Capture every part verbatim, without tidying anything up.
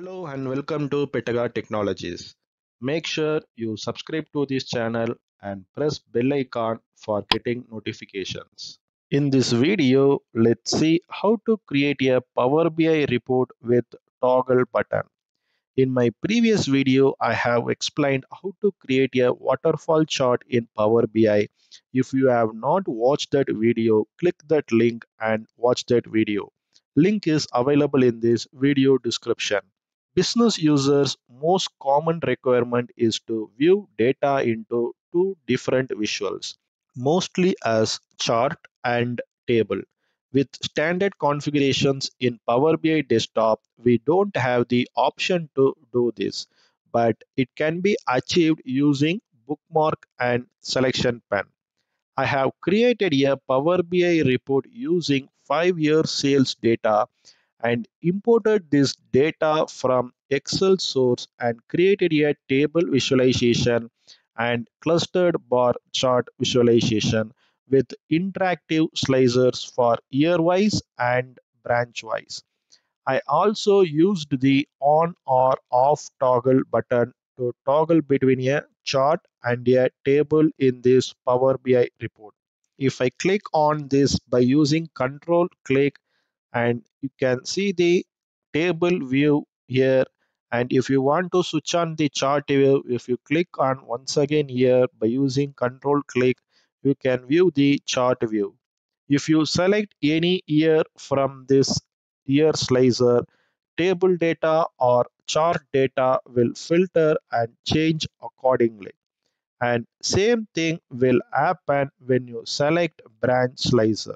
Hello and welcome to Petaga Technologies. Make sure you subscribe to this channel and press bell icon for getting notifications. In this video, let's see how to create a Power B I report with toggle button. In my previous video, I have explained how to create a waterfall chart in Power B I. If you have not watched that video, click that link and watch that video. Link is available in this video description. Business users' most common requirement is to view data into two different visuals, mostly as chart and table. With standard configurations in Power B I Desktop, we don't have the option to do this, but it can be achieved using bookmark and selection pen. I have created a Power B I report using five year sales data and imported this data from Excel source and created a table visualization and clustered bar chart visualization with interactive slicers for year wise and branch wise. I also used the on or off toggle button to toggle between a chart and a table in this Power B I report. If I click on this by using control click, and you can see the table view here, and if you want to switch on the chart view, if you click on once again here by using control click, you can view the chart view. If you select any year from this year slicer, table data or chart data will filter and change accordingly. And same thing will happen when you select branch slicer.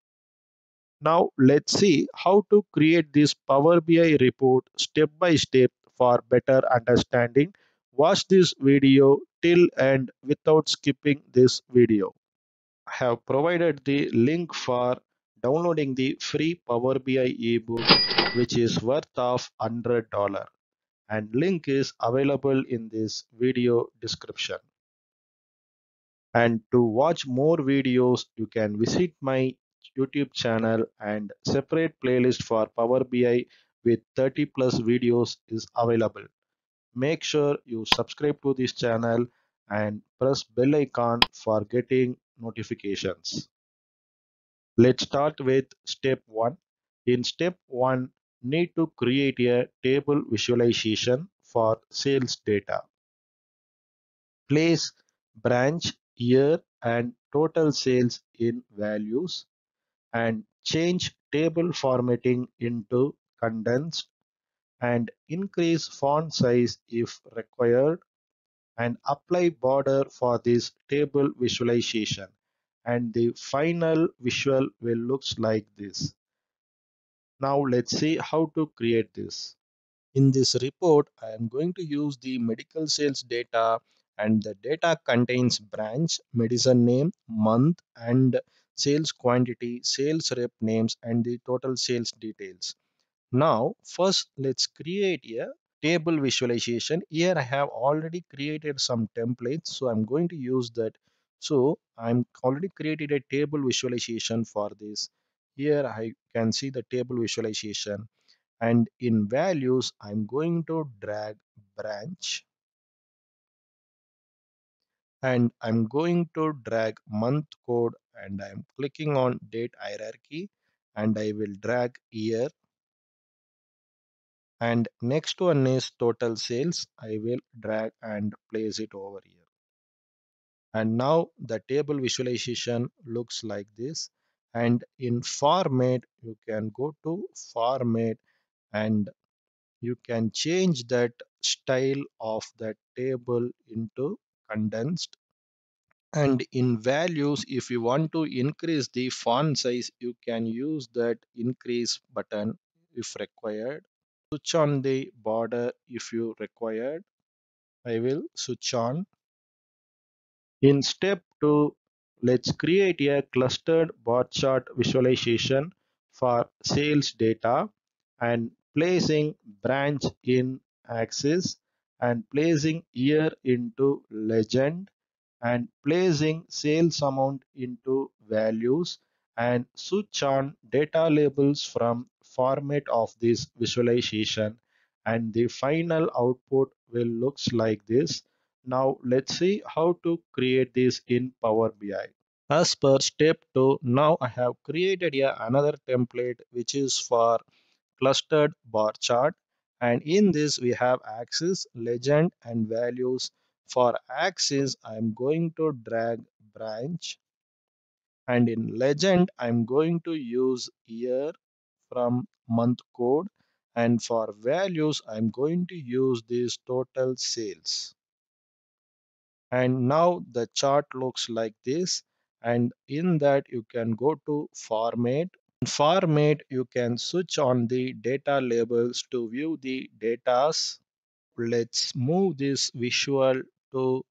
Now let's see how to create this Power B I report step by step for better understanding. Watch this video till end without skipping this video. I have provided the link for downloading the free Power B I ebook, which is worth of one hundred dollars, and link is available in this video description. And to watch more videos, you can visit my YouTube channel, and separate playlist for Power B I with thirty plus videos is available. Make sure you subscribe to this channel and press bell icon for getting notifications. Let's start with step one. In step one, need to create a table visualization for sales data. Place branch, year, and total sales in values, and change table formatting into condensed, and increase font size if required, and apply border for this table visualization, and the final visual will looks like this. Now let's see how to create this. In this report, I am going to use the medical sales data, and the data contains branch, medicine name, month, and sales quantity, sales rep names, and the total sales details. Now, first let's create a table visualization. Here I have already created some templates, so I'm going to use that. So I'm already created a table visualization for this. Here I can see the table visualization, and in values I'm going to drag branch, and I'm going to drag month code, and I'm clicking on date hierarchy, and I will drag year, and next one is total sales. I will drag and place it over here, and now the table visualization looks like this. And in format, you can go to format, and you can change that style of that table into condensed. And in values, if you want to increase the font size, you can use that increase button if required. Switch on the border if you required. I will switch on. In step two, let's create a clustered bar chart visualization for sales data, and placing branch in axis, and placing year into legend, and placing sales amount into values, and switch on data labels from format of this visualization, and the final output will looks like this. Now let's see how to create this in Power B I. As per step two, now I have created a another template which is for clustered bar chart, and in this we have axis, legend and values. For axis I am going to drag branch, and in legend I'm going to use year from month code, and for values I'm going to use this total sales. And now the chart looks like this, and in that you can go to format. In format you can switch on the data labels to view the datas. Let's move this visual to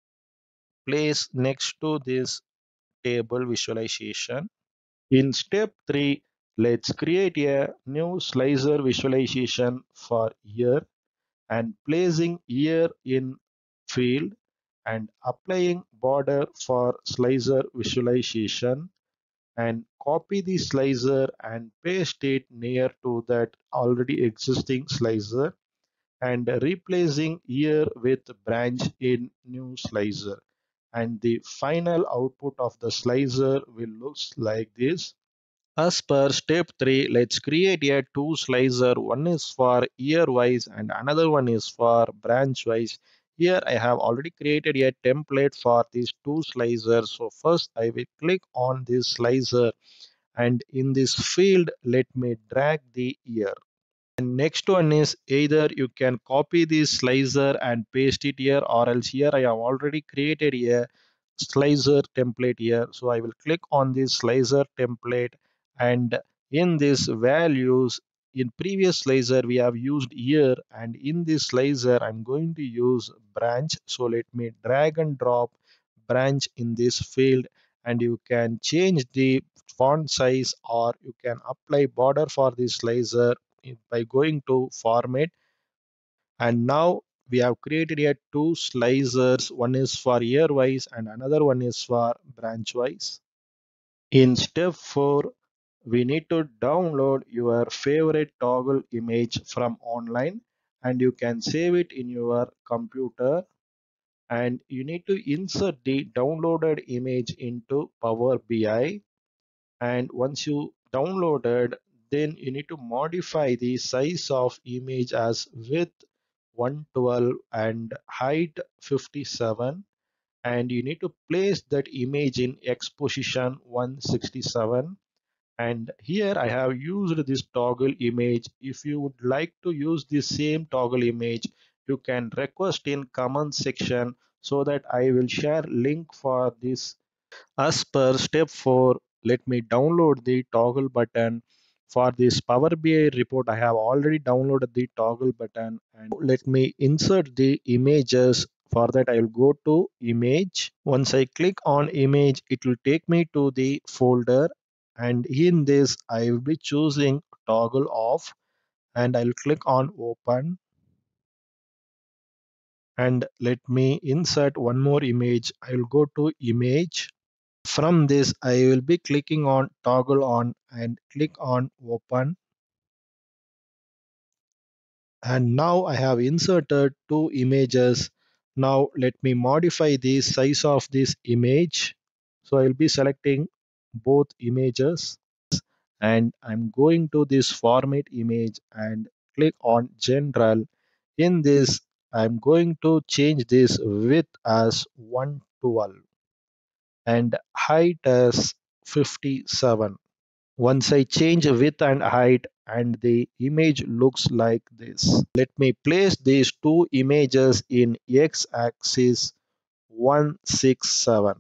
place next to this table visualization. In step three, let's create a new slicer visualization for year, and placing year in field and applying border for slicer visualization, and copy the slicer and paste it near to that already existing slicer, and replacing year with branch in new slicer, and the final output of the slicer will look like this. As per step three, let's create a two slicer. One is for year wise and another one is for branch wise. Here I have already created a template for these two slicers. So first I will click on this slicer, and in this field let me drag the year. And next one is either you can copy this slicer and paste it here, or else here I have already created a slicer template here. So I will click on this slicer template, and in this values, in previous slicer we have used year, and in this slicer I'm going to use branch. So let me drag and drop branch in this field, and you can change the font size or you can apply border for this slicer by going to format. And now we have created here two slicers. One is for year wise and another one is for branch wise. In step four, we need to download your favorite toggle image from online, and you can save it in your computer, and you need to insert the downloaded image into Power B I. And once you downloaded, then you need to modify the size of image as width one twelve and height fifty-seven, and you need to place that image in X position one sixty-seven. And here I have used this toggle image. If you would like to use the same toggle image, you can request in comment section so that I will share link for this. As per step four, let me download the toggle button. For this Power B I report, I have already downloaded the toggle button, and let me insert the images. For that, I will go to image. Once I click on image, it will take me to the folder, and in this, I will be choosing toggle off, and I'll click on open, and let me insert one more image. I will go to image. From this, I will be clicking on toggle on and click on open. And now I have inserted two images. Now let me modify the size of this image. So I will be selecting both images, and I'm going to this format image and click on general. In this, I'm going to change this width as one twelve and height as fifty-seven. Once I change width and height, and the image looks like this. Let me place these two images in x-axis one sixty-seven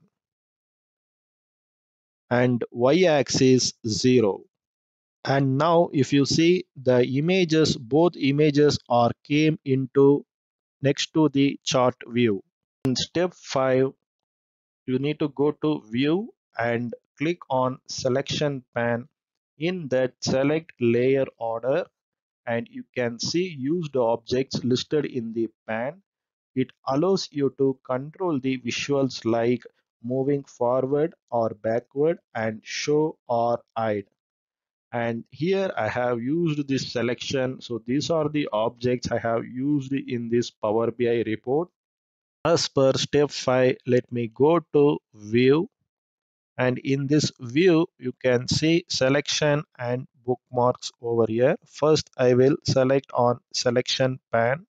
and y-axis zero. And now if you see the images, both images are came into next to the chart view. In step five, you need to go to view and click on selection pan. In that, select layer order, and you can see used objects listed in the pan. It allows you to control the visuals like moving forward or backward and show or hide. And here I have used this selection. So these are the objects I have used in this Power B I report. As per step five, let me go to view, and in this view you can see selection and bookmarks over here. First I will select on selection pane.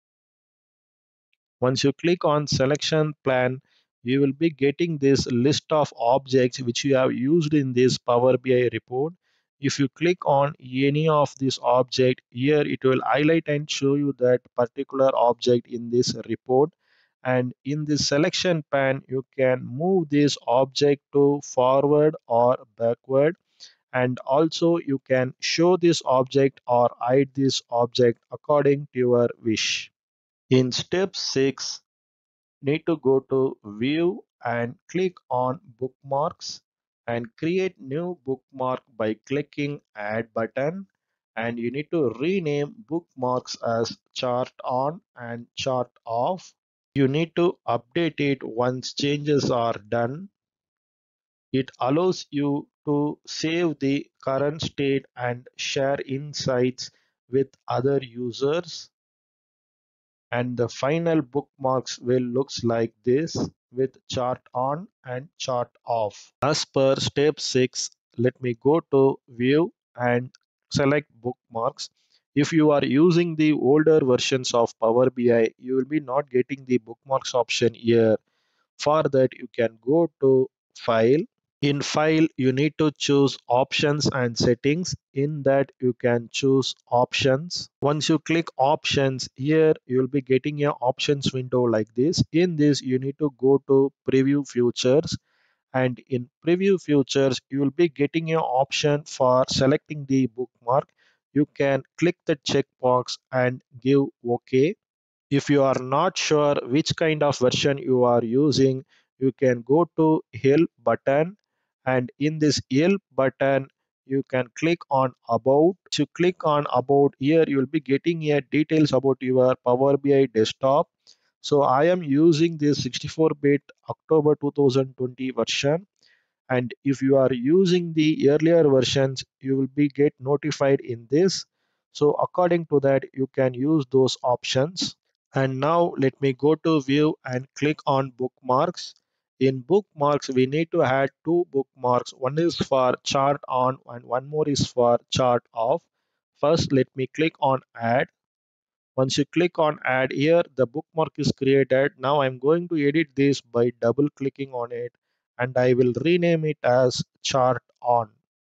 Once you click on selection plan, you will be getting this list of objects which you have used in this Power B I report. If you click on any of this object here, it will highlight and show you that particular object in this report. And in the selection pane, you can move this object to forward or backward. And also you can show this object or hide this object according to your wish. In step six, need to go to view and click on bookmarks and create new bookmark by clicking add button, and you need to rename bookmarks as chart on and chart off. You need to update it once changes are done. It allows you to save the current state and share insights with other users. And the final bookmarks will looks like this with chart on and chart off. As per step six, let me go to view and select bookmarks. If you are using the older versions of Power B I, you will be not getting the bookmarks option here. For that, you can go to file. In file, you need to choose options and settings. In that, you can choose options. Once you click options, here you will be getting a options window like this. In this, you need to go to preview features, and in preview features, you will be getting an option for selecting the bookmark. You can click the checkbox and give OK. If you are not sure which kind of version you are using, you can go to help button, and in this help button you can click on about. So you click on about, here you will be getting here details about your Power B I desktop. So I am using this sixty-four bit October two thousand twenty version, and if you are using the earlier versions, you will be get notified in this. So according to that, you can use those options. And now let me go to view and click on bookmarks. In bookmarks, we need to add two bookmarks. One is for chart on and one more is for chart off. First, let me click on add. Once you click on add here, the bookmark is created. Now I'm going to edit this by double clicking on it, and I will rename it as chart on.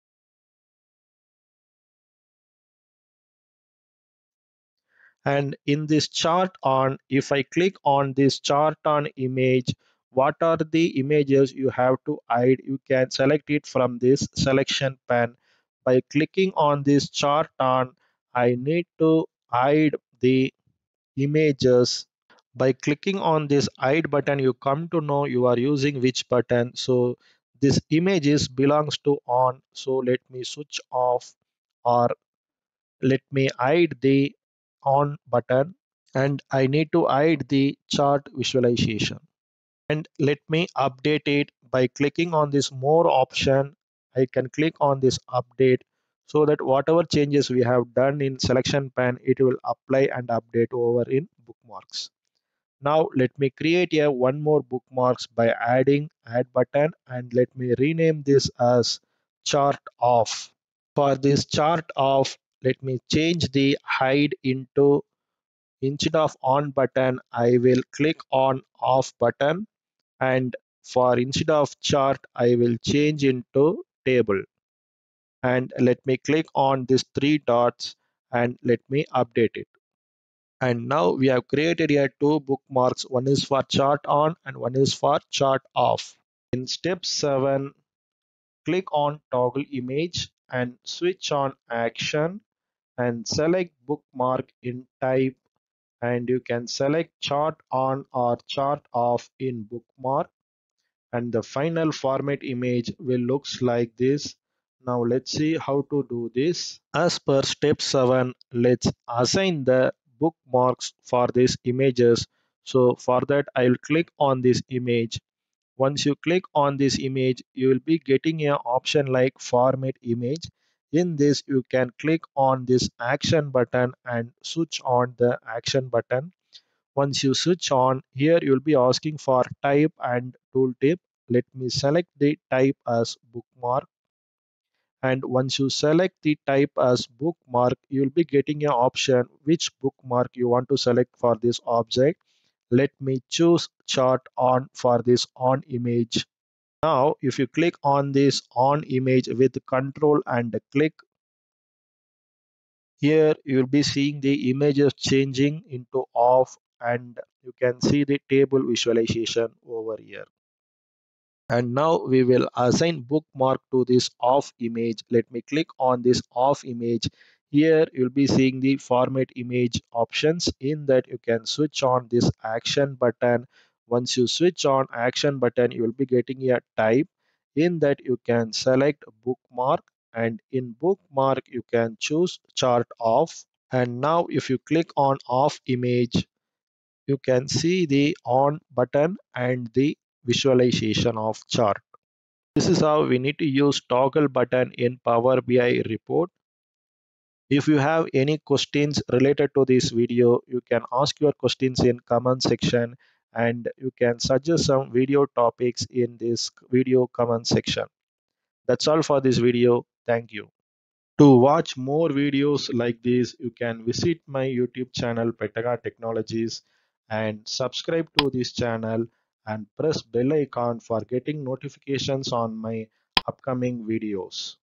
And in this chart on, if I click on this chart on image, what are the images you have to hide? You can select it from this selection pane. By clicking on this chart on, I need to hide the images. By clicking on this hide button, you come to know you are using which button. So this images belongs to on, so let me switch off, or let me hide the on button, and I need to hide the chart visualization. And let me update it by clicking on this more option. I can click on this update, so that whatever changes we have done in selection pane, it will apply and update over in bookmarks. Now let me create a one more bookmarks by adding add button, and let me rename this as chart off. For this chart off, let me change the hide into, instead of on button, I will click on off button, and for instead of chart, I will change into table. And let me click on these three dots and let me update it. And now we have created here two bookmarks. One is for chart on and one is for chart off. In step seven, click on toggle image and switch on action and select bookmark in type, and you can select chart on or chart off in bookmark, and the final format image will looks like this. Now let's see how to do this. As per step seven, let's assign the bookmarks for these images. So for that, I will click on this image. Once you click on this image, you will be getting an option like format image. In this, you can click on this action button and switch on the action button. Once you switch on, here you'll be asking for type and tooltip. Let me select the type as bookmark. And once you select the type as bookmark, you'll be getting an option which bookmark you want to select for this object. Let me choose chart on for this on image. Now, if you click on this on image with control and click, here you'll be seeing the images changing into off, and you can see the table visualization over here. And now we will assign bookmark to this off image. Let me click on this off image. Here you'll be seeing the format image options. In that, you can switch on this action button. Once you switch on action button, you will be getting a type. In that, you can select bookmark, and in bookmark you can choose chart off. And now if you click on off image, you can see the on button and the visualization of chart. This is how we need to use toggle button in Power B I report. If you have any questions related to this video, you can ask your questions in comment section, and you can suggest some video topics in this video comment section. That's all for this video. Thank you. To watch more videos like this, you can visit my YouTube channel Petaga Technologies and subscribe to this channel and press bell icon for getting notifications on my upcoming videos.